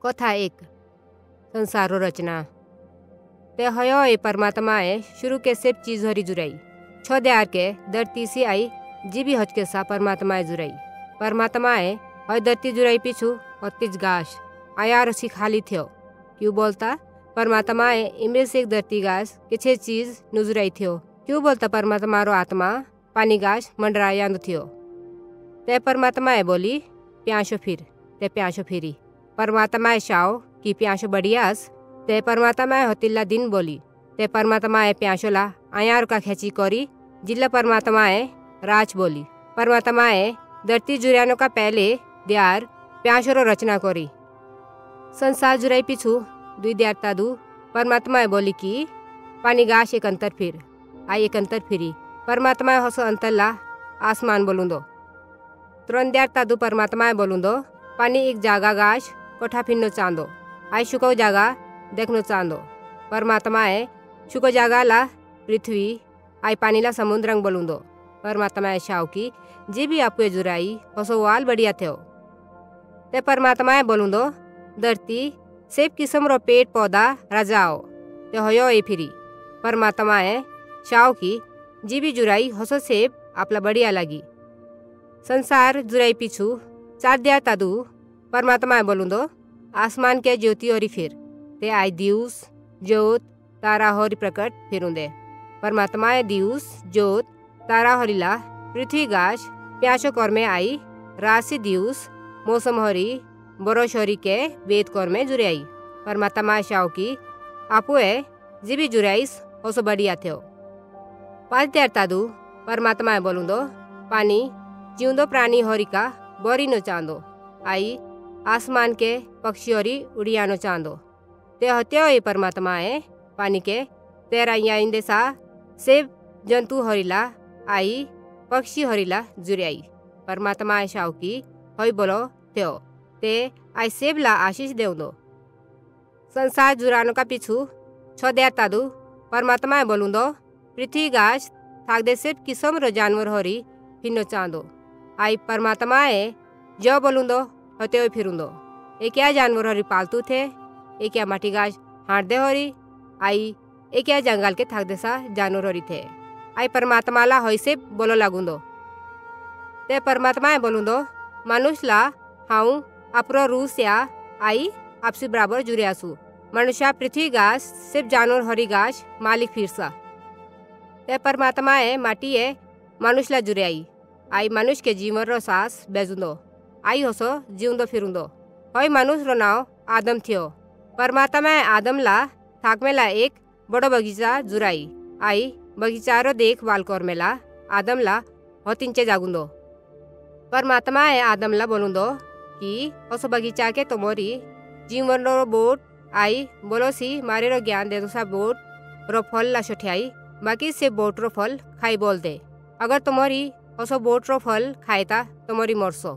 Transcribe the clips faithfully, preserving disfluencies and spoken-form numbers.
कथा एक संसारो रचना ते हयो ए परमात्माए शुरू के सब चीज हरी जुराई छो द्यार के धरती से आई जीबी हज के सा परमात्माए जुराई परमात्माए हय धरती जुराई पीछू अतिज गाश आयार सी खाली थियो क्यों बोलता परमात्माए इमरे से एक धरती गाश के छे चीज नुजुराई थियो क्यों बोलता परमात्मा रो आत्मा पानी गाश मंडरायांद थियो ते परमात्माए बोली प्याशो फिर ते प्याशो फिरी परमात्माए शाओ की प्याशो बढ़ियास ते परमात्माए होतिल्ला दिन बोली ते परमात्माए प्याशोला आयार का खेची करी जिल्ला परमात्माए राज बोली परमात्माए धरती जुरानो का पहले द्यार प्याशोरो रचना करी संसार जुराई पिछू दुई द्यार तादू परमात्माए बोली की पानी गाश एक अंतर फिर आई एक अंतर फिरी परमात्माए हसो अंतरला आसमान बोलूंदो त्रण द्यार तादू परमात्माए बोलूंदो पानी एक जागा गाश कोठा फिरनो चांदो आई शुको जागा देखनो चांदो परमात्माए शुको जागा ला पृथ्वी आई पानी ला समुद्रंग बोलूंदो परमात्माए शाव की जी भी आपको जुराई हसो वाल बढ़िया थे ते परमात्माए बोलूंदो धरती सेब किस्म रो पेड़ पौधा राजाओ ते हयो ए फिरी परमात्माए शाव की जी भी जुराई हसो सेब आपला बढ़िया लगी संसार जुराई पीछू चार दिया तादू परमात्माए बोलूंदो आसमान के ज्योति और फिर ते आई दिवस ज्योत तारा होरी प्रकट फिरूंदे परमात्माए दिवस ज्योत तारा होरीला पृथ्वी गाश प्याशो कर में आई राशि दिवस मौसम होरी बरोश होरी के वेद कर में जुरे आई परमात्मा शाव की आपुए जीबी जुराइस होसो बढ़िया थे पाँच द्यार तादू परमात्माए बोलूंदो पानी जिउंदो प्राणी होरी का बोरी नो चांदो आई आसमान के पक्षी होरी उड़ियानो चांदो ते हत्यो ए परमात्माए पानी के तेरा इंदे सा सेब जंतु होरीला आई पक्षी होरीला जुरियाई परमात्माए शाव की हई बोलो त्यो ते आई सेबला आशीष देव दो संसार जुरानो का पीछू छो द्यार तादू परमात्माए बोलूंदो पृथ्वी गाछ थाक दे सेब किस्म रो जानवर होरी फिरनो चांदो आई परमात्माए जो बोलूंदो होते हुए फिरूंदो एक क्या जानवर हरी पालतू थे एक क्या माटी गाछ हाथ दे होरी आई एक क्या जंगल के थक देसा जानवर होरी थे आई परमात्मा ला होई से बोलो लागूंदो ते परमात्माए बोलूंदो मनुष्य ला हाउ अपरो रूस या आई आपसी बराबर जुरियासु मनुष्य पृथ्वी गाछ सिर्फ जानवर हरी गाछ मालिक फिरसा ते परमात्माए माटीए मनुष्य ला जुरियाई आई मनुष्य के जीवन रो सांस बेजुंदो आई होसो जीवंदो फिरूंदो हई मनुष्य रो नाव आदम थियो परमात्माए आदम ला थाक मेला एक बड़ो बगीचा जुराई आई बगीचा रो देखभाल कर मेला आदम ला होतिंचे जागुंदो परमात्माए आदम ला बोलूंदो कि होसो बगीचा के तोमोरी जीवन रो बोट आई बोलो सी मारे रो ज्ञान दे सा बोट रो फल ला छठियाई बाकी से बोट रो फल खाई बोल दे अगर तुम्हारी होसो बोट रो फल खाएता तुम्हारी मरसो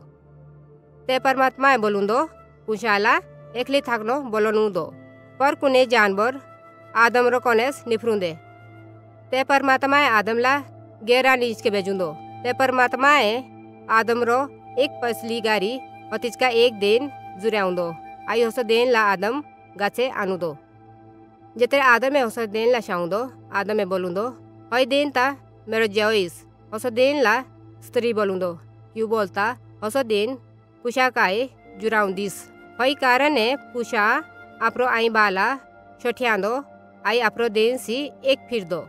ते परमात्माए बोलूंदो पूछाला एकली थाकनो बोलनू दो पर कुने जानवर आदम रो कोनेस निफरूंदे ते परमात्माए आदम ला गेरा नीच के भेजूंदो ते परमात्माए आदम रो एक पसली गारी और तिचका एक दिन जुराउंदो आई होसो दिन ला आदम गाचे आनु दो जिते आदम में होसो दिन ला शाउंदो आदम में बोलूंदो हई दिन ता मेरो जोइस होसो दिन ला स्त्री बोलूंदो क्यों बोलता होसो दिन पुषा काए जुराउंदिस हई कारण है पुषा अपरो आई बाला छोटियांदो आई अपरो देन सी एक फिर दो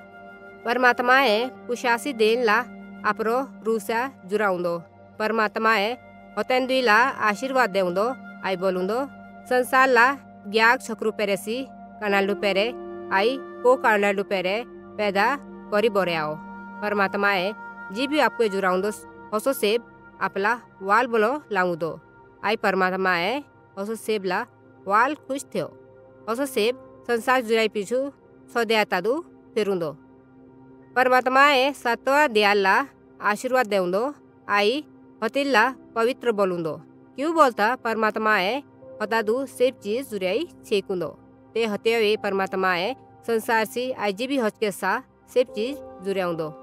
परमात्माए पुषासी देन ला अपरो रूसा जुराउंदो परमात्माए होतेंदुला आशीर्वाद देउंदो आई बोलूंदो संसार ला ग्याग छकरू पेरेसी कनालू पेरे आई को कनालू पेरे पैदा करी बोरे आओ परमात्माए जी भी आपको जुराउंदो होसो सेब अपला वाल बोलो लाऊं दो आई परमात्माए होसो सेब ला वाल खुश थियो होसो सेब संसार जुराई पीछू सो दया तादू फिरूंदो परमात्माए सत्वा दयाल ला आशीर्वाद देउंदो आई होतिल्ला पवित्र बोलूंदो क्यों बोलता परमात्माए होतादू सेब चीज जुराई छेकुंदो ते हते परमात्माए संसार सी आई जी भी हज के सा सेब चीज जुराउंदो।